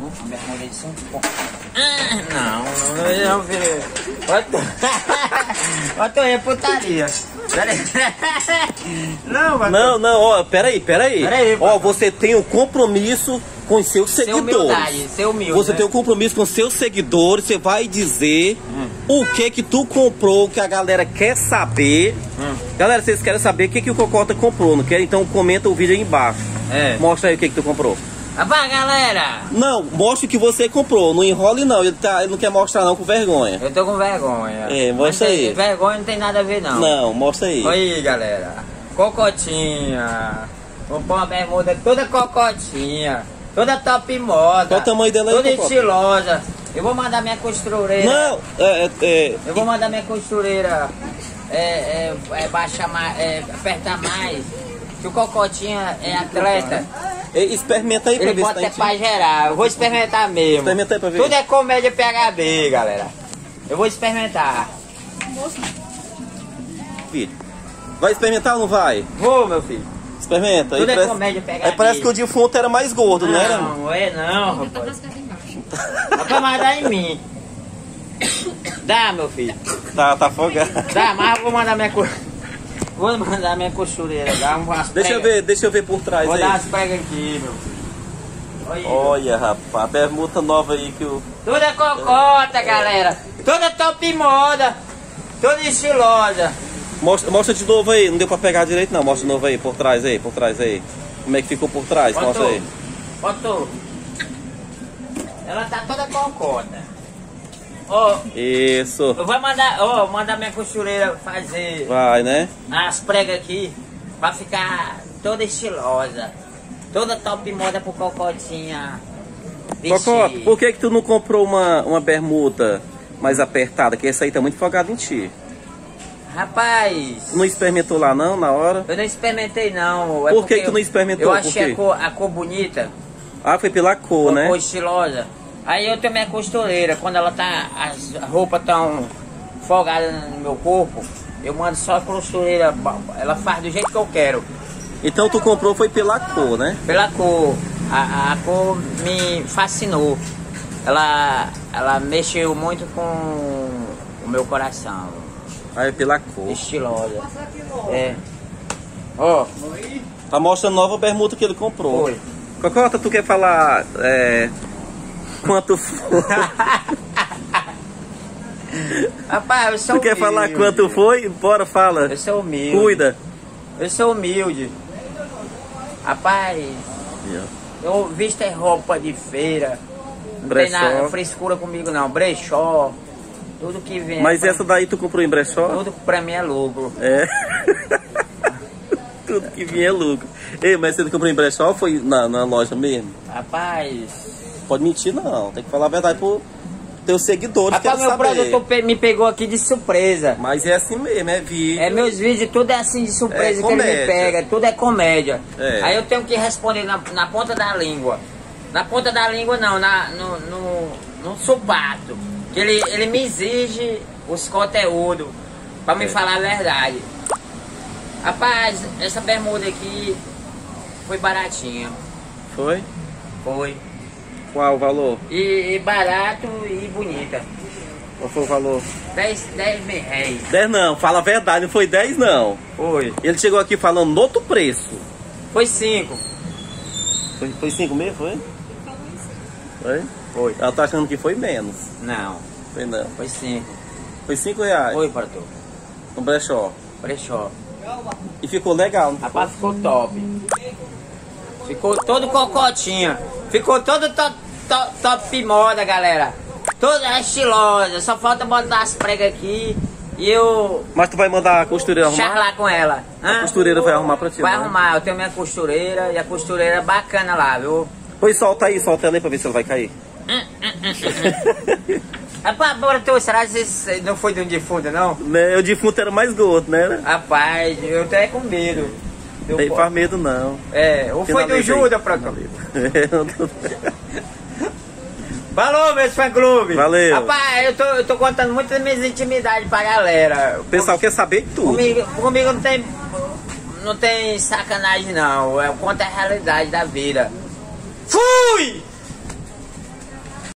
Uma bermuda de 5 pontos. Não, filho. Bota aí, putaria. Não, ó, peraí. Ó, você tem um compromisso com os seus seguidores. Ser humilde, você né? tem um compromisso com os seus seguidores, você vai dizer o que tu comprou, que a galera quer saber. Galera, vocês querem saber o que o Cocota comprou, não quer? Então comenta o vídeo aí embaixo. Mostra aí o que tu comprou. Vai, galera! Não, mostra o que você comprou, não enrole não, ele não quer mostrar não, com vergonha. Eu tô com vergonha. Mostra aí. Vergonha não tem nada a ver não. Não, mostra aí. Olha aí, galera. Cocotinha. Vou pôr uma bermuda toda cocotinha. Toda top moda. Qual o tamanho dela aí, toda Cocota? estilosa. Eu vou mandar minha costureira. Não, Eu vou mandar minha costureira baixar mais, apertar mais. Que o Cocotinha é atleta. Experimenta aí pra ver se tá Ele pode até pra gerar. Eu vou experimentar mesmo. Experimenta aí pra ver. Tudo é comédia PHB, galera. Eu vou experimentar. Filho, vai experimentar ou não vai? Vou, meu filho. Experimenta. Tudo é comédia PHB. Aí parece que o defunto era mais gordo, não era? Não é não, rapaz. Rapaz, mas dá em mim. Dá, meu filho. Tá afogado. Dá, mas eu vou mandar minha Vou mandar minha costureira. Dá umas pregas. Deixa eu ver por trás Vou aí. dar as pregas aqui, meu filho. Olha, rapaz, a bermuda nova aí que o... Toda é cocota, galera. Toda top moda. Toda estilosa. Mostra de novo aí, não deu pra pegar direito não. Mostra de novo aí, por trás aí. Como é que ficou por trás? Mostra aí. Botou. Ela tá toda cocota. Ó, Isso. eu vou mandar minha costureira fazer Vai, né? as pregas aqui pra ficar toda estilosa. Toda top moda pro Cocotinha vestir. Cocota, por que tu não comprou uma bermuda mais apertada? Que essa aí tá muito folgada em ti. Rapaz... Não experimentou lá não, na hora? Eu não experimentei não. Por que tu não experimentou? Eu achei a cor bonita. Ah, foi pela cor, né? Cor estilosa. Aí eu tenho minha costureira, quando ela tá, as roupas tão folgadas no meu corpo, eu mando só a costureira, ela faz do jeito que eu quero. Então tu comprou foi pela cor, né? Pela cor, a cor me fascinou. Ela mexeu muito com o meu coração. Aí pela cor. Estilosa. Ó. Tá mostrando a nova bermuda que ele comprou. Foi. Cocota, tu quer falar quanto foi? Rapaz, eu sou Tu quer humilde. falar quanto foi? Bora, fala. Eu sou humilde. Cuida. Eu sou humilde. Rapaz, eu visto roupa de feira. Não tem nada frescura comigo não. Brechó. Tudo que vem. Mas essa daí tu comprou em brechó? Tudo pra mim é lucro. Tudo que vinha é lucro. Ei, mas você comprou em brechó ou foi na loja mesmo? Rapaz... Pode mentir não, tem que falar a verdade pro teus seguidores. Rapaz, meu produtor me pegou aqui de surpresa. Mas é assim mesmo, é vídeo. Meus vídeos, tudo é assim de surpresa que ele me pega, tudo é comédia. Aí eu tenho que responder na ponta da língua. Na ponta da língua não, no sapato. Que ele me exige os conteúdos pra me falar a verdade. Rapaz, essa bermuda aqui foi baratinha. Foi? Foi. Qual o valor? E barato e bonita. Qual foi o valor? 10 mil reais. 10 não, fala a verdade, não foi 10 não. Foi. Ele chegou aqui falando no outro preço. Foi 5. Foi 5 mesmo, foi? Foi? Foi. Ela tá achando que foi menos. Não. Foi não. Foi 5. Foi 5 reais? Foi, produtor. No brechó. Brechó. E ficou legal, não ficou? Rapaz, ficou top. Ficou todo cocotinha. Ficou todo top moda, galera. Toda estilosa. Só falta botar as pregas aqui e eu... Mas tu vai mandar a costureira arrumar? charlar com ela. A costureira vai arrumar pra ti, Vai né? arrumar. Eu tenho minha costureira e a costureira é bacana lá, viu? Pois solta ela aí pra ver se ela vai cair. Rapaz, produtor, será que isso não foi de um defunto, não? O defunto era mais gordo, né? Rapaz, eu tô com medo. Não faz medo não. Ou foi do Judas, produtor? Falou, meus fã-clube. Valeu. Rapaz, eu tô contando muitas minhas intimidades pra galera. O pessoal quer saber tudo. Comigo não tem sacanagem, não. Eu conto a realidade da vida. Fui!